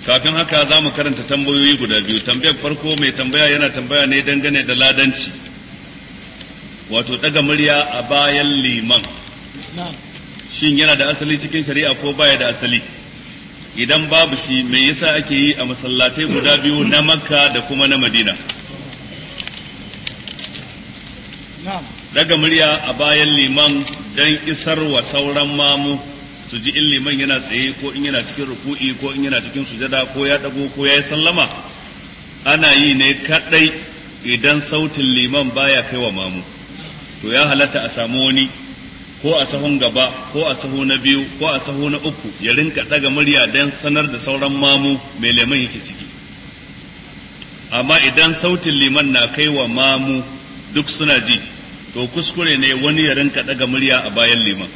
kafin haka za mu karanta tambayoyi guda biyu. Tambayar farko, mai tambaya yana tambaya ne dangane da ladanci, wato daga murya a bayan liman, shin yana da asali cikin shari'a ko baya da asali? Idan babu shi, me yasa ake yi a masallatai guda biyu na Makka da kuma na Madina? Daga murya a bayan liman don isar wa sauran mamu su ji in liman yana tsaye ko in yana cikin ruku'i ko in yana cikin sujada ko ya dago ko ya yi sallama, ana yi ne kadai idan sautin liman baya kai wa mamu. To ya halatta a samu wani ko a sahun gaba ko a sahu na biyu ko a sahu na uku ya rinka daga murya don sanar da sauran mamu mai liman yake ciki. Amma idan sautin liman na kai wa mamu duk suna ji, to kuskure ne wani ya rinka daga murya a bayan liman.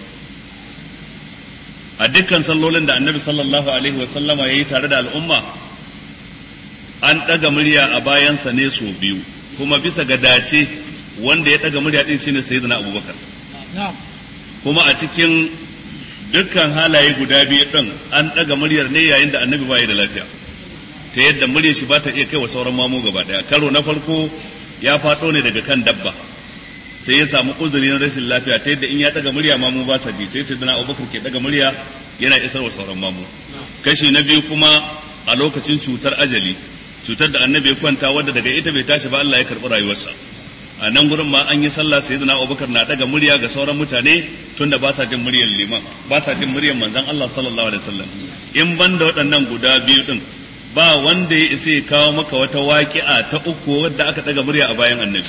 A dukkan sallolin da Annabi sallallahu alaihi wasallama ya yi tare da al'umma, an daga murya a bayansa ne sau biyu, kuma bisa ga dace wanda ya daga murya din shine Sayyidina Abubakar. Kuma a cikin dukkan halaye guda biyu din an daga muryar ne yayin da Annabi bai da lafiya, ta yadda muryar shi ba ta iya kai wa sauran mamu gaba daya. Karo na farko ya faɗo ne daga kan dabba, sai ya samu uzuri na rashin lafiya, ta yadda in ya daga murya mamu ba sa ji, sai Sayyidina Abubakar ke daga murya yana isar wa sauran mamu. Kashi na biyu kuma a lokacin cutar ajali, cutar da Annabi ya kwanta wadda daga ita bai tashi ba, Allah ya karɓi rayuwarsa. A nan gurin ma an yi sallah, Sayyidina Abubakar na daga murya ga sauran mutane tunda ba sa jin muryar liman, ba sa jin muryar manzon Allah sallallahu alaihi wasallam. In banda waɗannan guda biyu din, ba wanda ya isa ya kawo maka wata waƙi'a ta uku wadda aka daga murya a bayan Annabi.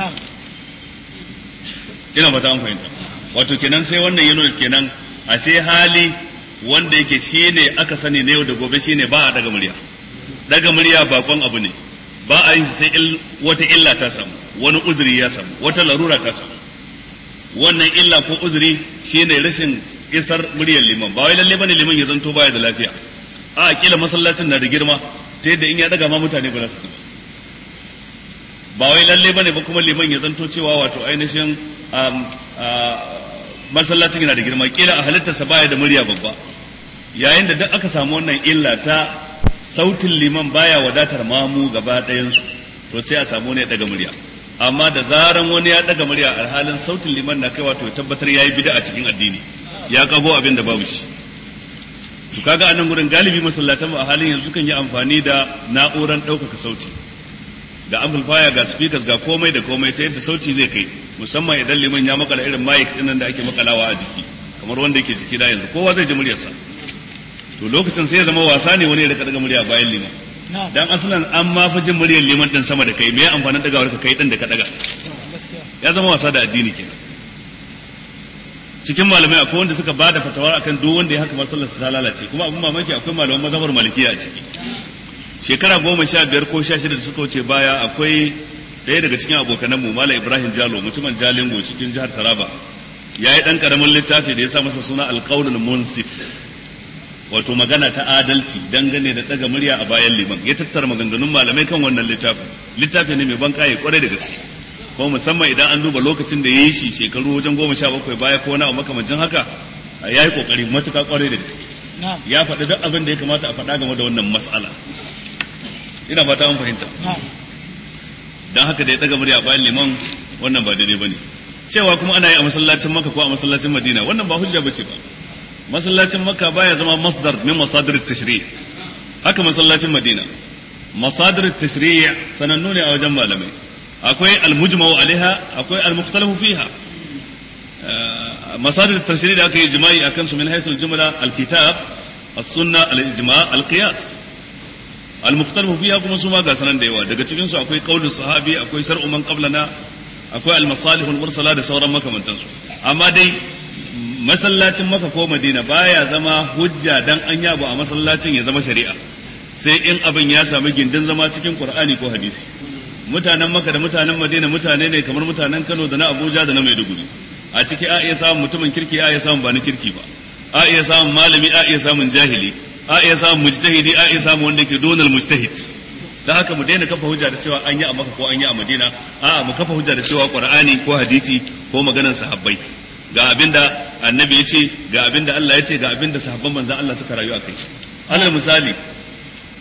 Ina ba ta an fahimta. Wato kenan sai wannan ya nuna kenan ashe hali wanda yake shine aka sani na yau da gobe shine ba a daga murya. Daga murya bakon abu ne, ba a yin sai wata illa ta samu, wani uzuri ya samu, wata larura ta samu. Wannan illa ko uzuri shine rashin isar muryar liman. Ba wai lalle bane liman ya zanto baya da lafiya, a kila masallacin na da girma ta yadda in ya daga ma mutane ba za su ji ba. Wai lalle bane ba kuma liman ya zanto cewa wato ainihin masallacin yana da girma, kila a halittarsa baya da murya babba. Yayin da duk aka samu wannan illa ta sautin liman baya wadatar mamu gaba ɗayansu, to sai a samu ne daga murya. Amma da zaran wani ya daga murya a halin sautin liman na kai, wato ya tabbatar yayi bid'a a cikin addini, ya kago abin da babu shi. To kaga anan gurin galibi masallatan a halin yanzu kan yi amfani da na'uran ɗaukaka sauti, ga amplifier, ga speakers, ga komai da komai, ta yadda sauti zai kai, musamman idan liman ya makala irin mic din nan da ake makalawa a jiki, kamar wanda yake jiki da yanzu kowa zai ji muryarsa. To lokacin sai ya zama wasa ne wani ya daga murya bayan liman, dan asalan an ma fi jin muryar liman din sama da kai, me ya amfanin dagawar ka kai din da ka daga? Ya zama wasa da addini kenan. Cikin malamai akwai wanda suka bada fatawar akan duk wanda ya haka masallarsa ta lalace, kuma abin mamaki akwai malaman mazhabar malikiya a ciki. Shekara 15 ko 16 da suka wuce baya, akwai ɗaya daga cikin abokananmu, Malam Ibrahim Jalo, mutumin Jalingo cikin jihar Taraba, ya yi ɗan ƙaramin littafi da ya sa masa suna Alƙaulul Munsif, wato magana ta adalci dangane da ɗaga murya a bayan liman. Ya tattara maganganun malamai kan wannan littafin. Littafi ne mai ban ƙaye ƙwarai da gaske, ko musamman idan an duba lokacin da ya yi shi shekaru wajen 17 baya ko wani abu makamancin haka, ya yi ƙoƙari matuƙa ƙwarai da gaske. Ya faɗi duk abin da ya kamata a faɗa game da wannan mas'ala. Ina fata an fahimta. Dan haka da ya daga murya bayan liman, wannan ba daidai bane. Cewa kuma ana yi a masallacin Makka ko a masallacin Madina, wannan ba hujja bace ba. Masallacin Makka baya zama masdar min masadir at-tashri'. Haka masallacin Madina, masadir at-tashri' sanannu ne a wajen malamai. Akwai al-mujma'u alaiha, akwai al-mukhtalafu fiha. Masadir at-tashri' da aka yi ijma'i akan su min haythu al-jumla al-kitab, as-sunnah, al-ijma', al-qiyas. al-mukhtalafu fiha kuma su ma ga sanan da yawa, daga cikin su akwai qaulus sahabi, akwai shar'u man qablana, akwai al-masalihul mursala da sauran makamantan su. Amma dai masallacin Makka ko Madina baya zama hujja dan an yabo a masallacin ya zama shari'a, sai in abin ya sami gindin zama cikin Qur'ani ko hadisi. Mutanen Makka da mutanen Madina mutane ne kamar mutanen Kano da na Abuja da na Maiduguri. A ciki a iya samun mutumin kirki, a iya samun ba na kirki ba, a iya samun malami, a iya samun jahili, a iya samun mujtahidi, a iya samun wanda yake donal mujtahid. Da haka mu daina kafa hujja da cewa an yi a Makka ko an yi a Madina, a'a mu kafa hujja da cewa Qur'ani ko hadisi ko maganar sahabbai, ga abinda Annabi ya ce, ga abinda Allah ya ce, ga abinda sahabban manzon Allah suka rayu a kai. Alal misali,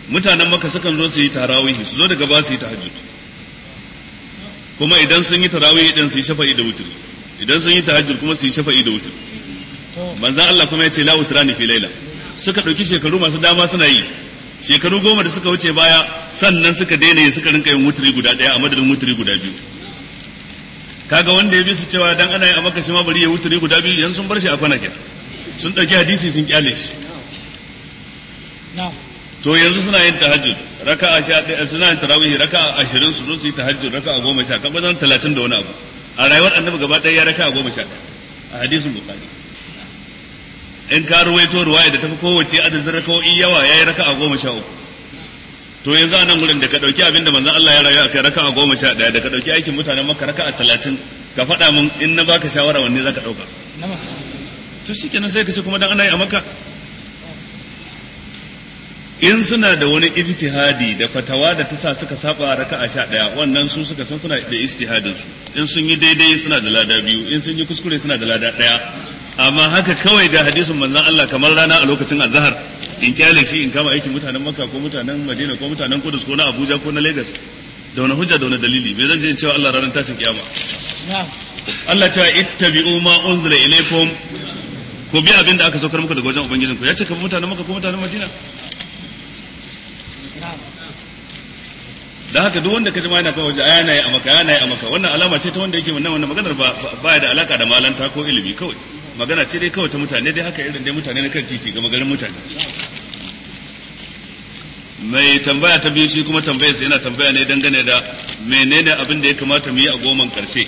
mutanen Makka sukan zo su yi tarawihi, su zo daga ba su yi tahajjud, kuma idan sun yi tarawihi din su yi shafa'i da wutri, idan sun yi tahajjud kuma su yi shafa'i da wutri. Manzon Allah kuma ya ce la wutrani fi laila. Suka ɗauki shekaru masu dama suna yi, shekaru 10 da suka wuce baya sannan suka daina yi, suka rinka yin wutri guda ɗaya a madadin wutri guda biyu. Kaga wanda ya bi su cewa dan ana yi a Makka shi ma bari ya wutri guda biyu, yanzu sun bar shi a kwana kenan, sun ɗauki hadisi sun kyale shi. To yanzu suna yin tahajjud raka'a 11, suna yin tarawih raka'a 20, su zo su yi tahajjud raka'a 10, kan bazan 30 da wani abu. A rayuwar Annabi gaba ɗaya ya raka'a 11 a hadisin Bukhari. In ka ruwaito ruwaya da tafi kowace adadin raka'o'i yawa yayi raka'a 13. To yanzu a nan gurin da ka dauki abin da manzon Allah ya rayu akai raka'a 11, da ka dauki aikin mutanen Makka raka'a 30, ka faɗa mun in na baka shawara wanne zaka dauka? To shikenan sai ka ce kuma dan ana yi a Makka. In suna da wani ijtihadi da fatawa da ta sa suka saba raka'a 11, wannan su suka san suna da ijtihadin su. In sun yi daidai suna da lada 2, in sun yi kuskure suna da lada 1. Amma haka kawai ga hadisin manzon Allah kamar rana a lokacin azhar, in kyale shi in kama aikin mutanen Makka ko mutanen Madina ko mutanen Kudus ko na Abuja ko na Lagos, da wani hujja da wani dalili me zan je cewa Allah ranar tashin kiyama? Allah cewa ittabi'u ma unzila ilaykum, ku bi abin da aka saukar muku daga wajen ubangijinku. Ya ce ka bi mutanen Makka ko mutanen Madina? Da haka duk wanda ka jima yana kawo yana yi a Makka, yana yi a Makka, wannan alama ce ta wanda yake wannan maganar ba da alaka da malanta ko ilimi, kawai magana ce dai kawai ta mutane dai, haka irin dai mutane na kan titi ga magarin mutane. Mai tambaya ta biyu shi kuma tambayarsa yana tambaya ne dangane da menene abin da ya kamata mu yi a 10 karshe.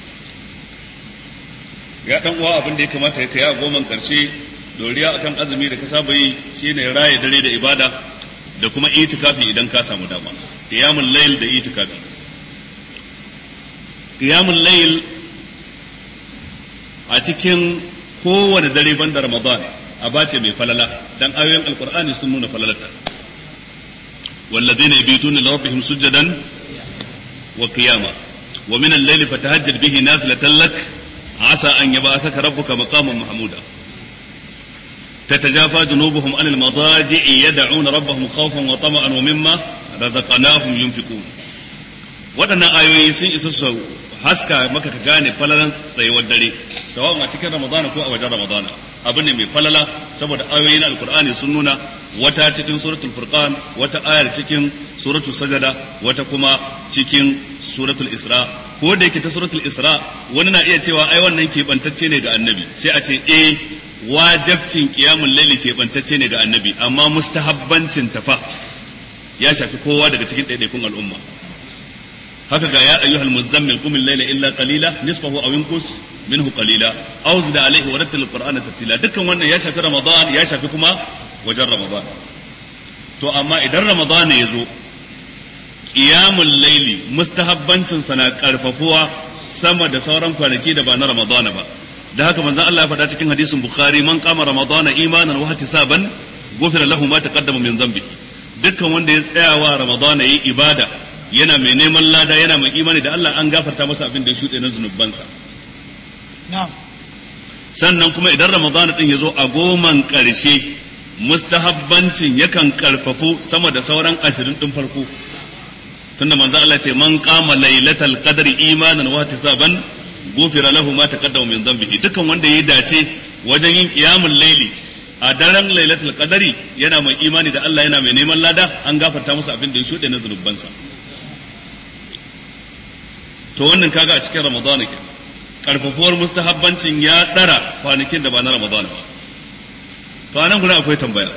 Ya dan uwa, abin da ya kamata ya kai a 10 karshe doriya akan azumi da ka saba yi shine raye dare da ibada da kuma itikafi idan ka samu dama. Qiyamul layl da itikafi. Qiyamul layl a cikin kowane dare banda Ramadan abace mai falala, dan ayoyin alqur'ani sun nuna falalarta. والذين يبيتون لربهم سجدا وقياما ومن الليل فتهجد به نافلة لك عسى أن يبعثك ربك مقاما محمودا تتجافى جنوبهم عن المضاجع يدعون ربهم خوفا وطمعا ومما رزقناهم ينفقون. waɗannan ayoyi sun isa su haska maka ka gane falalan tsayuwar dare, sawa'un a cikin Ramadana ko a wajen Ramadana. Abu ne mai falala saboda ayoyin alkur'ani sun nuna, wata cikin suratul furqan, wata ayar cikin suratul sajada, wata kuma cikin suratul isra. Ko da yake ta suratul isra wani na iya cewa ai wannan keɓantacce ne ga annabi, sai a ce wajibcin qiyamul layli keɓantacce ne ga annabi, amma mustahabbancin tafa ya shafi kowa daga cikin ɗaiɗaikun al'umma. haka ga ya ayyuhal muzammil qum al-layla illa qalila nisfahu aw inqus minhu qalila aw zid alayhi wa rattil al-qur'ana tartila. Dukkan wannan ya shafi Ramadan, ya shafi kuma wajen Ramadan. To amma idan Ramadan ya zo, qiyamul layli mustahabbancin sa na karfafuwa sama da sauran kwanaki da ba na Ramadan ba. Da haka manzon Allah ya faɗa cikin hadisin Bukhari, man qama Ramadana imanan wa ihtisaban ghufira lahu ma taqaddama min dhanbi. Dukkan wanda ya tsayawa Ramadan yayi ibada yana mai neman lada, yana mai imani da Allah, an gafarta masa abin da ya shuɗe na zunubansa. Sannan kuma idan Ramadan din ya zo a 10 ƙarshe, mustahabbancin yakan karfafu sama da sauran 20 din farko. Tunda manzo Allah ce man qama lailatal qadri imanan wa ihtisaban ghufira lahu ma taqaddama min dhanbihi. Dukan wanda ya dace wajen yin qiyamul laili a daren lailatul qadri yana mai imani da Allah, yana mai neman lada, an gafarta masa abin da ya shuɗe na zunubansa. To wannan kaga a cikin Ramadan ke karfafuwar mustahabbancin ya dara kwanakin da ba na Ramadan ba. To anan gurin akwai tambaya,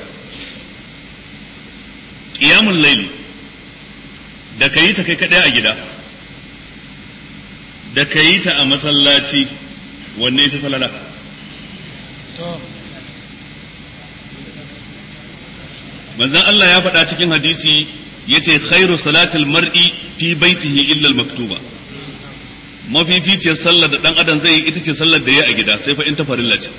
qiyamul layli da kai ta kai kadai a gida da kai ta a masallaci, wanne yafi falala? Manzon Allah ya faɗa cikin hadisi yace khairu salatil mar'i fi baitihi illa al-maktuba. Mafificiyar sallar da dan adam zai yi ita ce sallar da ya a gida, sai fa in ta farilla ce.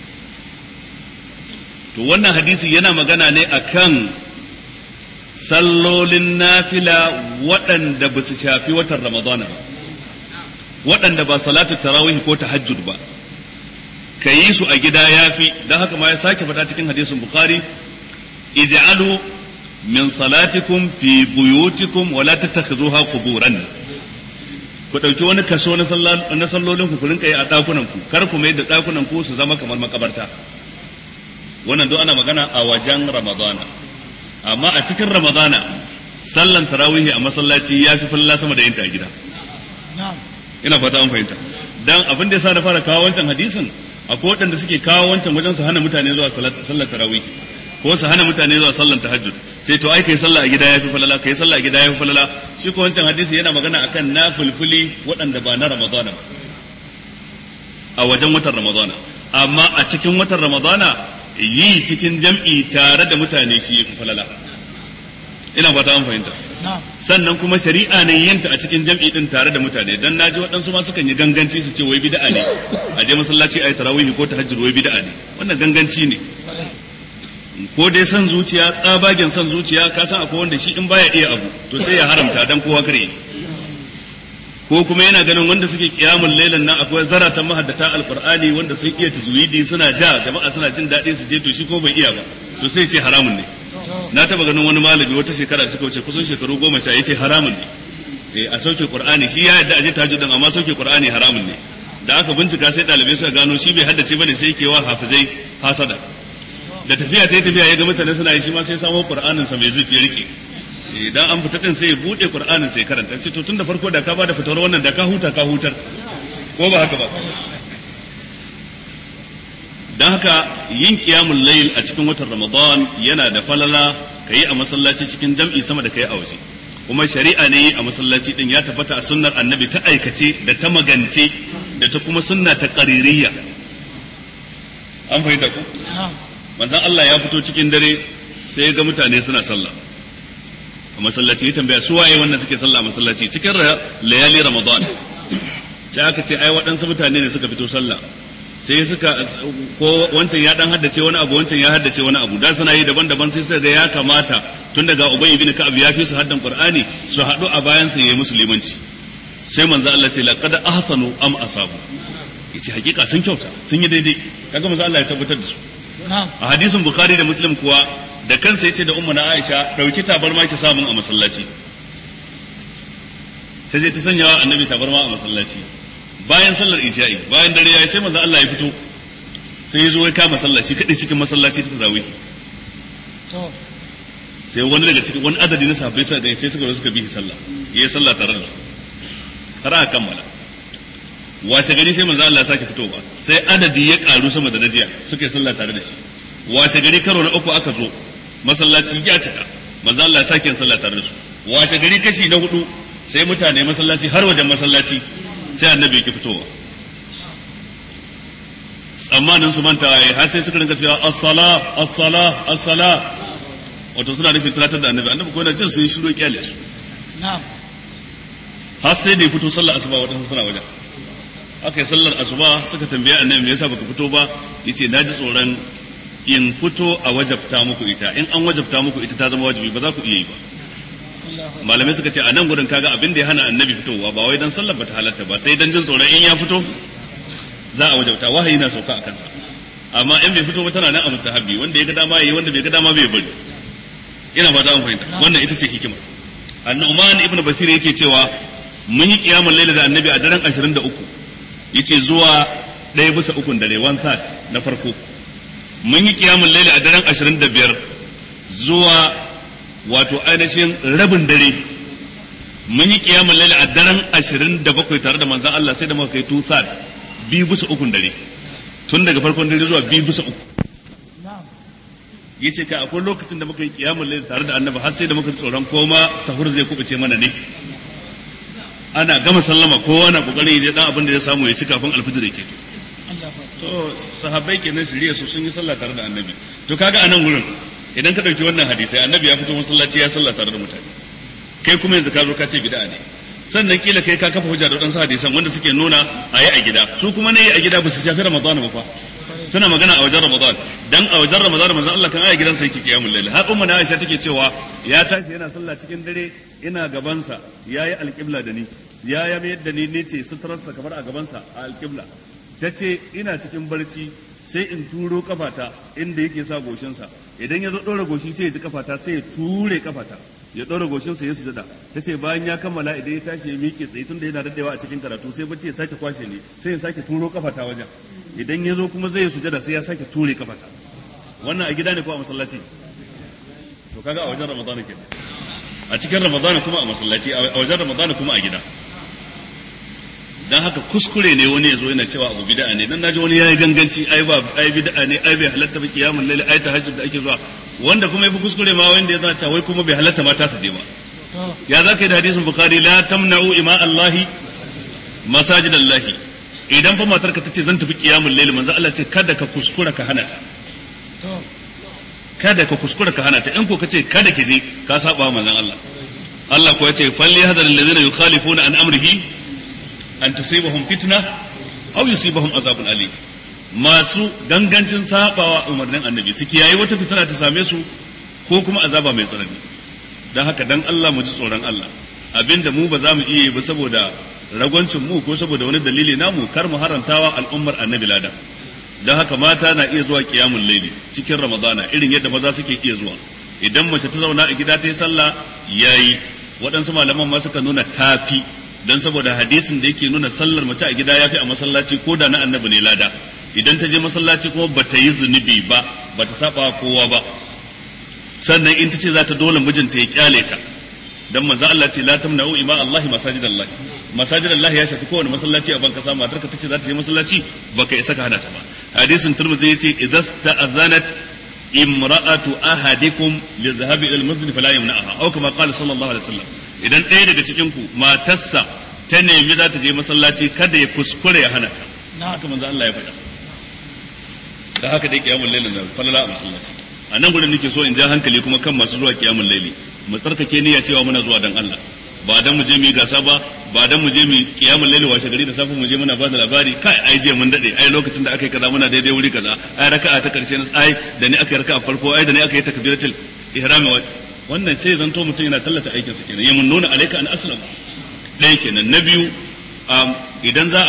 To wannan hadisi yana magana ne akan sallolin nafila waɗanda ba su shafi watan Ramadana ba, waɗanda ba salatu tarawih ko tahajjud ba, ka yi su a gida yafi. Dan haka ma ya sake faɗa cikin hadisin Bukhari, ij'alu min salatikum fi buyutikum wa la tattakhuzuha quburan ku dauki wani kaso na sallolin ku rinka yi a dakunan ku kar ku mai da dakunan ku su zama kamar makabarta wannan duk ana magana a wajen ramadana amma a cikin ramadana sallan tarawih a masallaci yafi falala sama da yin ta a gida ina fata an fahimta dan abin da yasa na fara kawo wancan hadisin akwai waɗanda suke kawo wancan wajen su hana mutane zuwa sallar tarawih ko su hana mutane zuwa sallar tahajjud sai to ai kai sallah a gida yafi falala kai sallah a gida yafi falala shi ko wancan hadisi yana magana akan nafilfili waɗanda ba na ramadana ba a wajen watan ramadana amma a cikin watan ramadana yi cikin jam'i tare da mutane shi yafi falala ina fata an fahimta sannan kuma shari'a ne yinta a cikin jam'i din tare da mutane dan naji waɗansu ma sukan yi ganganci su ce wai bid'a ne a je masallaci ayi tarawih ko tahajjud wai bid'a ne wannan ganganci ne ko dai san zuciya tsabagen san zuciya ka san akwai wanda shi in baya iya abu to sai ya haramta dan kowa kare ko kuma yana ganin wanda suke kiyamul lailan nan akwai zaratan mahaddata alqur'ani wanda sun iya tajwidi suna ja jama'a suna jin daɗi su je to shi ko bai iya ba to sai ya ce haramun ne na taba ganin wani malami wata shekara da suka wuce kusan shekaru 10 yace haramun ne a sauke qur'ani shi ya yadda aje tahajjudin amma sauke qur'ani haramun ne da aka bincika sai dalibai suka gano shi bai haddace bane sai yake wa hafizai hasada da tafiya ta tafiya ya ga mutane suna yi shi ma sai samo qur'anin sa mai zufi ya rike idan an fita din sai ya bude qur'anin sai karanta ce to tun da farko da ka bada fitar wannan da ka hutar ko ba haka ba dan haka yin qiyamul layl a cikin watan ramadan yana da falala kai a masallaci cikin jam'i sama da kai a waje kuma shari'a ne a masallaci din ya tabbata a sunnar annabi ta aikace da ta magance da ta kuma sunna ta qaririyya an fahimta ko manzon Allah ya fito cikin dare sai ga mutane suna sallah a masallaci ya tambaya su waye wannan suke sallah a masallaci cikin layali ramadan sai aka ce ai waɗansu mutane ne suka fito sallah sai suka ko wancan ya dan haddace wani abu wancan ya haddace wani abu da suna yi daban-daban sai ga ya kamata tun daga Ubay ibn Ka'ab ya fi su haddan Qur'ani su haɗu a bayan sa yayi musulmanci sai manzo Allah ce laqad ahsanu am asabu yace hakika sun kyauta sun yi daidai kaga manzo Allah ya tabbatar da su a hadisin Bukhari da Muslim kuwa da kansa yace da ummu na Aisha dauki tabarma ki samun a masallaci sai je ta sanya wa annabi tabarma a masallaci bayan sallar isha'i bayan dare yayi sai manzo Allah ya fito sai ya zo ya kama sallah shi kadai cikin masallaci ta tarawih to sai wani daga cikin wani adadi na sahabbai sai suka zo suka bi sallah yayi sallah tare da su har aka kammala washe gari sai manzo Allah ya sake fitowa sai adadi ya karu sama da najiya suka yi sallah tare da shi washe gari karo na uku aka zo masallaci ya cika manzo Allah ya sake yin sallah tare da su washe gari kashi na hudu sai mutane masallaci har wajen masallaci sai annabi yake fitowa tsammanin su manta har sai suka rinka cewa as-sala as-sala as-sala wato suna nufin tunatar da annabi ko yana jin sun shiru kyale su na'am har sai da ya fito sallar asuba wadansu suna wajen aka yi sallar asuba suka tambaye annabi me yasa baka fito ba yace naji tsoron in fito a wajabta muku ita in an wajabta muku ita ta zama wajibi ba za ku iya yi ba malamai suka ce a nan gurin kaga abin da ya hana annabi fitowa ba wai dan sallar bata halatta ba sai dan jin tsoron in ya fito za a wajabta wahayi na sauka a kansa amma in bai fito ba tana nan a mustahabi wanda ya ga dama yayi wanda bai ga dama bai bari ina fata an fahimta wannan ita ce hikima An-Nu'man ibn Bashir yake cewa mun yi qiyamul layl da annabi a daren 23 yace zuwa 1/3 dare 1/3 na farko mun yi qiyamul layl a daren 25 zuwa wato ainihin rabin dare mun yi qiyamul layl a daren 27 tare da manzon Allah sai da muka kai 2/3 2/3 dare tun daga farkon dare zuwa 2/3 yace ka akwai lokacin da muka yi qiyamul layl tare da annabi har sai da muka tsoron koma sahur zai kubuce mana ne ana gama sallama kowa na kokarin ya dan abin da ya samu ya ci kafin alfijir yake to sahabbai kenan shirye su sun yi sallah tare da annabi to kaga anan gurin idan ka dauki wannan hadisi annabi ya fito masallaci ya sallah tare da mutane kai kuma yanzu ka zo ka ce bid'a ne sannan kila kai ka kafa hujja da wadansu hadisan wanda suke nuna ayi a gida su kuma ne a gida ba su shafi ramadan ba fa suna magana a wajen ramadan dan a wajen ramadan manzon Allah kan aya gidansa yake qiyamul layl har umma na Aisha take cewa ya tashi yana sallah cikin dare ina gaban sa yayi alqibla da ni ya mai da ni nace sutrarsa kamar a gaban sa a alqibla tace ina cikin barci sai in turo kafata inda yake sa goshin sa idan ya zo ɗora goshi sai ya ji kafata sai ya ture kafata ya ɗora goshinsa ya sujada ta ce bayan ya kammala idan ya tashi ya miƙe tsaye tun da yana daddawa a cikin karatu sai bacci ya sake kwashe ne sai ya sake turo kafata wajen idan ya zo kuma zai sujada sai ya sake ture kafata. Wannan a gida ne ko a masallaci? To kaga a wajen ramadana kenan, a cikin ramadana kuma a masallaci, a wajen ramadana kuma a gida. Dan haka kuskure ne wani ya zo yana cewa abu bid'a ne, dan naji wani yayi ganganci ai bid'a ne, ai bai halatta ba kiyamul laili, ai tahajjud da ake zuwa, wanda kuma yafi kuskure ma wanda ya zana cewa wai kuma bai halatta mata su je ba. Ya zaka yi da hadisin bukhari, la tamna'u ima allahi masajidallahi. Idan fa matarka tace zan tafi kiyamul laili, manzo Allah ce kada ka kuskura ka hana ta, kada ka kuskura ka hana ta. In ko kace kada ki je ka saba manzon Allah. Allah ko yace falli hadar alladhina yukhalifuna an amrihi an tusibahum fitna aw yusibahum azabun alim. Masu gangancin sabawa umarnin annabi su kiyaye wata fitina ta same su ko kuma azaba mai tsanani. Dan haka dan Allah mu ji tsoron Allah, abinda mu ba za mu iya ba saboda ragwancin mu ko saboda wani dalili namu, kar mu harantawa al'ummar annabi lada. Dan haka mata na iya zuwa qiyamul layli cikin ramadana irin yadda maza suke iya zuwa. Idan mace ta zauna a gida ta yi sallah yayi, waɗansu malaman ma suka nuna tafi, dan saboda hadisin da yake nuna sallar mace a gida yafi a masallaci ko da na annabi ne lada. Idan ta je masallaci kuma bata yi zunubi ba, bata saba kowa ba. Sannan in ta ce za ta dole mijinta ya kyale ta, dan manzo Allah ce la tamna'u ima Allah masajidallahi. Masajidallahi ya shafi kowane masallaci a ban kasa, matarka tace za ta je masallaci baka isa ka hana ta ba. Hadisin Tirmidhi yace idza sta'adhanat imra'atu ahadikum lidhahabi ila al-masjid fala yamna'aha, aw kama qala sallallahu alaihi wasallam. Idan ɗaya daga cikin ku matarsa ta nemi za ta je masallaci kada ya kuskure ya hana ta. Haka manzo Allah ya faɗa. Da haka dai kiyamul layl na falala a masallaci. A nan gurin nake so in ja hankali kuma kan masu zuwa kiyamul layli, mu tsarkake niyya cewa muna zuwa dan Allah, ba dan mu je mu yi gasa ba dan mu je mu kiyamul layli washe gari da safe mu je muna ba da labari kai ai je mun dade, ai lokacin da aka yi kaza muna daidai wuri kaza, ai raka'a ta karshe na ai da ni aka yi raka'a farko, ai da ni aka yi takbiratul ihram. Wannan sai zanto mutum yana tallata aikin sa kenan, yamun nuna alayka an aslam. Dai kenan. Na biyu, idan za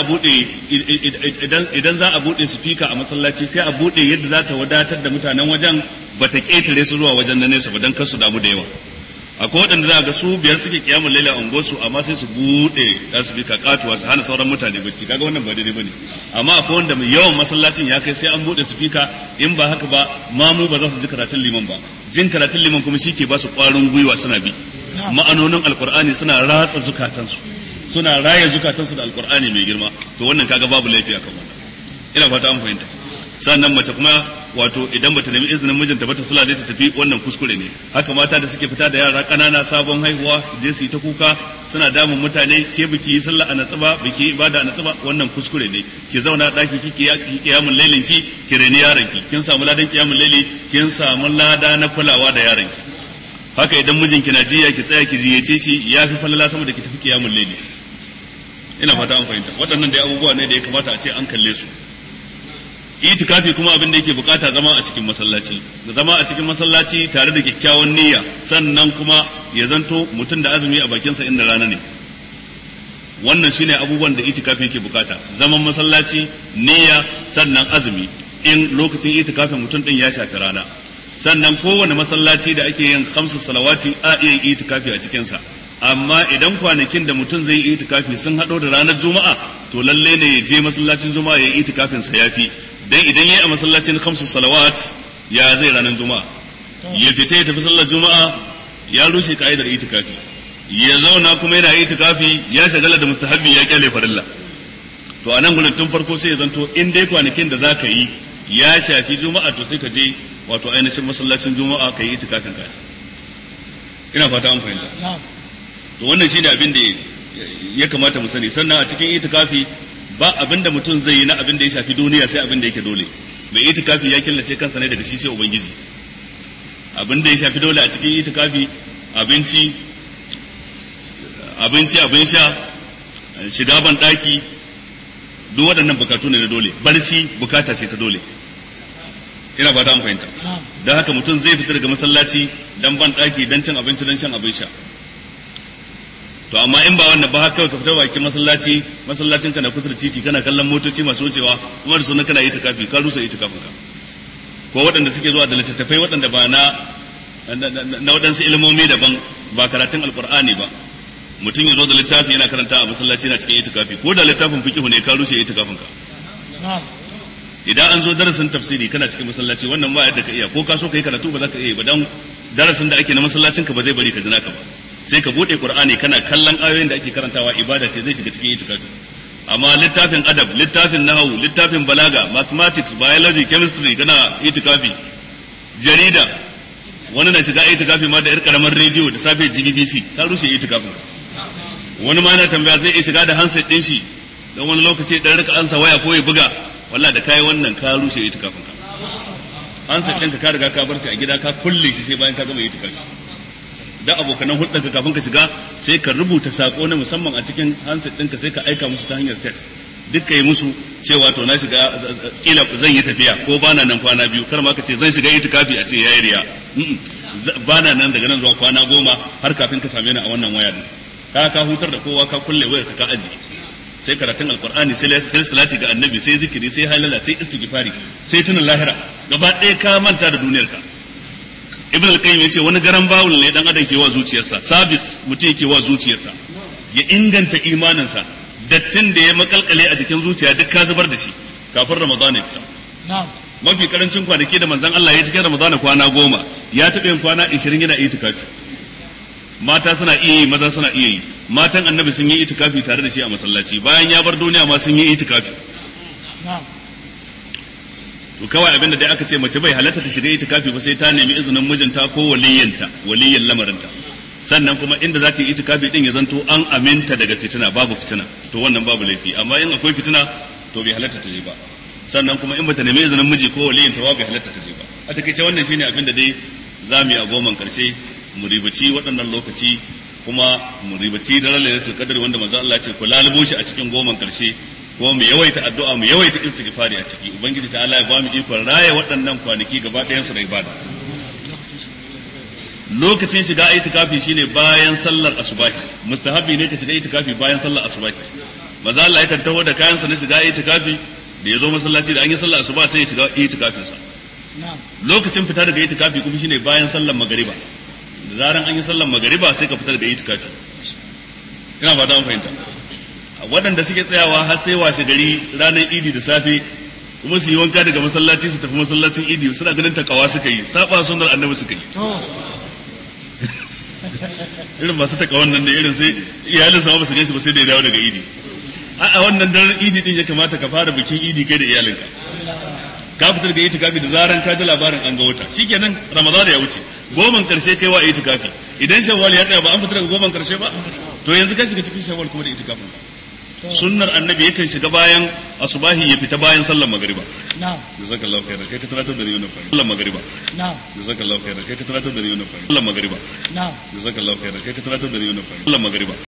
a bude speaker a masallaci sai a bude yadda za ta wadatar da mutanen wajen, bata ketare su zuwa wajen na nesa ba dan kar su damu da yawa. Akwai waɗanda za ga su biyar suke kiyamul laili a unguwarsu amma sai su bude speaker katuwa su hana sauran mutane bacci, kaga wannan ba daidai bane. Amma akwai wanda yawan masallacin ya kai sai an bude speaker, in ba haka ba mamu ba za su ji karatun liman ba. Jin karatun liman kuma shike ba su ƙwarin gwiwa suna bi ma'anonin alqur'ani, suna ratsa zukatansu, suna raya zukatansu da alqur'ani mai girma. To wannan kaga babu laifi akan wannan, ina fata an fahimta. Sannan mace kuma wato idan bata nemi izinin mijinta ba ta sallah dai ta tafi, wannan kuskure ne. Haka mata da suke fita da yara kanana sabon haihuwa je su yi ta kuka suna damun mutane, ke biki yi sallah a natsuba, biki ibada a natsuba, wannan kuskure ne. Ki zauna daki kike kiyamul lailin ki reni yaron ki, kin samu ladan kiyamul laili, kin samu lada na kulawa da yaron ki. Haka idan mijinki na jiya ki tsaya ki ziyace shi, yafi falala sama da ki tafi kiyamul laili. Ina fata an fahimta. Waɗannan dai abubuwa ne da ya kamata a ce an kalle su. Itikafi kuma abin da yake bukata zama a cikin masallaci, zama a cikin masallaci tare da kyakkyawan niyya, sannan kuma ya zanto mutum da azumi a bakinsa inda rana ne. Wannan shine abubuwan da itikafi yake bukata, zaman masallaci, niyya, sannan azumi in lokacin itikafin mutum din ya shafi rana. Sannan kowane masallaci da ake yin 5 salawati a iya yin itikafi a cikin sa. Amma idan kwanakin da mutum zai yi itikafi sun hado da ranar Juma'a, to lalle ne ya je masallacin Juma'a ya yi itikafin sa yafi. Dan idan yayi a masallacin 5 salawat ya zai ranar Juma'a, ya fita ya tafi sallar Juma'a ya rushe ka'idar itikafi, ya zauna kuma yana itikafi ya shagala da mustahabbi ya kyale farilla. To anan gurin tun farko sai ya zanto in dai kwanakin da zaka yi ya shafi Juma'a, to sai ka je wato ainihin masallacin Juma'a ka yi itikafin ka. Ina fata an fahimta. To wannan shine abin da ya kamata mu sani. Sannan a cikin itikafi ba abin da mutum zai yi na abin da ya shafi duniya sai abin da yake dole. Mai itikafi ya killace kansa ne daga shi sai ubangiji. Abin da ya shafi dole a cikin itikafi abinci, abin sha, shiga ban daki, duk waɗannan bukatu ne na dole. Barci bukata ce ta dole. Ina fata an fahimta. Don haka mutum zai fita daga masallaci dan ban daki, dan cin abinci, dan shan abin sha. To amma in ba wannan ba haka ka fita bakin masallacin ka na kusa da titi kana kallon motoci masu wucewa kuma da sunan kana itikafi, ka rusa itikafin ka. ko waɗanda suke zuwa da littattafai waɗanda ba na waɗansu ilmomi daban ba karatun alkur'ani ba, mutum ya zo da littafi yana karanta a masallaci yana cikin itikafi, ko da littafin fiqh ne ka rushe itikafin ka. Idan an zo darasin tafsiri kana cikin masallaci wannan ba yadda ka iya, ko ka so ka yi karatu ba za ka iya ba, dan darasin da ake na masallacin ka ba zai bari ka jina ka ba, sai ka bude qur'ani kana kallon ayoyin da ake karantawa, ibada ce zai shiga cikin itikafi. Amma littafin adab, littafin nahwu, littafin balaga, mathematics, biology, chemistry kana itikafi, jarida, wani na shiga itikafi ma da yar karamar rediyo da safe GBC ka rushe itikafin. Wani ma yana tambaya zai iya shiga da handset din shi dan wani lokaci dan rika ansa waya ko ya buga, wallahi da kai wannan ka rushe itikafin ka. Handset ɗinka ka riga ka bar shi a gida ka kulle shi sai bayan ka gama itikafi. Da abokanan hulɗarka kafin ka shiga sai ka rubuta sako na musamman a cikin handset ɗinka sai ka aika musu ta hanyar text, duk ka yi musu cewa to na shiga kila zan yi tafiya ko bana nan kwana biyu, kar ma ka ce zan shiga itikafi a ce yayi riya. Bana nan daga nan zuwa kwana 10 har kafin ka same ni a wannan waya din. Ka hutar da kowa, ka kulle wayar ka aji, sai karatun alqur'ani, sai salati ga annabi, sai zikiri, sai halala, sai istighfari, sai tunan lahira, gaba ɗaya ka manta da duniyar ka. Ibn al-Qayyim yace wani garan bawul ne dan adam ke wa zuciyarsa, sabis mutum yake wa zuciyarsa ya inganta imaninsa, dattin da ya makalkale a cikin zuciya duk ka zubar da shi kafin Ramadan ya fita. Na'am. Mafi karancin kwanaki da manzon Allah ya cikin Ramadan kwana 10, ya taɓa yin kwana 20 yana itikafi. Mata suna iya yi, maza suna iya yi. Matan annabi sun yi itikafi tare da shi a masallaci, bayan ya bar duniya ma sun yi itikafi. Na'am. To kawai abinda dai aka ce mace bai halatta ta shiga itikafi ba sai ta nemi izinin mijinta ko waliyin lamarinta. Sannan kuma inda za ta yi itikafi din ya zanto an aminta daga fitina, babu fitina, to wannan babu laifi. Amma in akwai fitina to bai halatta ta je ba. Sannan kuma in bata nemi izinin miji ko waliyinta ba bai halatta ta je ba. A takeice wannan shine abinda dai za mu yi a goman karshe, mu ribaci waɗannan lokaci kuma mu ribaci daren Lailatul Qadr wanda manzo Allah ya ce ku lalubo shi a cikin goman karshe, ko mu yawaita addu'a, mu yawaita istighfari a ciki. Ubangiji ta Allah ya ba mu ikon raya waɗannan kwanaki gaba ɗayan su da ibada. Lokacin shiga itikafi shine bayan sallar asubahi, mustahabi ne ka shiga itikafi bayan sallar asubahi. Manzo Allah ya kan taho da kayan sa na shiga itikafi, da ya zo masallaci da an yi sallar asuba sai ya shiga itikafin sa. Lokacin fita daga itikafi kuma shine bayan sallar magariba. Da zaran an yi sallar magariba sai ka fita daga itikafi. Ina fata mun fahimta. Waɗanda suke tsayawa har sai washe gari ranar idi da safe kuma su yi wanka daga masallaci su tafi masallacin idi, suna ganin takawa suka yi, saba sunnar annabi suka yi. Irin masu takawan nan da irin sai iyalin sa ba su ganshi ba sai da ya dawo daga idi. A wannan daren idi din ya kamata ka fara bikin idi kai da iyalinka. Ka fitar da itikafi da zaran ka ji labarin an ga wata, shikenan Ramadan ya wuce, goman karshe kai wa itikafi. Idan Shawwal ya tsaya ba an fitar da goman karshe ba, to yanzu ka shiga cikin Shawwal kuma da itikafin. Sunnar annabi yakan shiga bayan asubahi ya fita bayan sallar magriba. Na'am. Jazakallahu khairan, kai ka tunatar da ni wannan fa'ida. Sallar magriba. Na'am. Jazakallahu khairan, kai ka tunatar da ni wannan fa'ida. Sallar magriba. Na'am. Jazakallahu khairan, kai ka tunatar da ni wannan fa'ida. Sallar magriba.